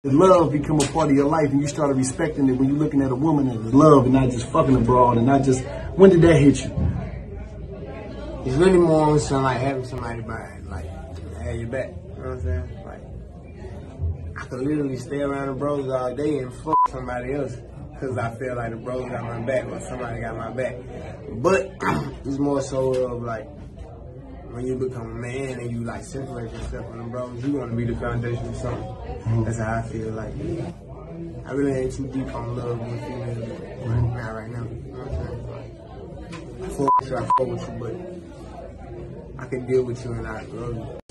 Love become a part of your life and you started respecting it when you're looking at a woman as love and not just fucking abroad and not just, when did that hit you? It's really more on something like having somebody by, like, have your back, you know what I'm saying? Like, I could literally stay around the bros all day and fuck somebody else because I feel like the bros got my back or somebody got my back. But it's more so of like, when you become a man and you like separate yourself from the bros, you want to be the foundation of something. That's how I feel. Like, I really ain't too deep on love with females. Not right now. You know what I'm saying? Like, I fuck with you, but I can deal with you and I love you.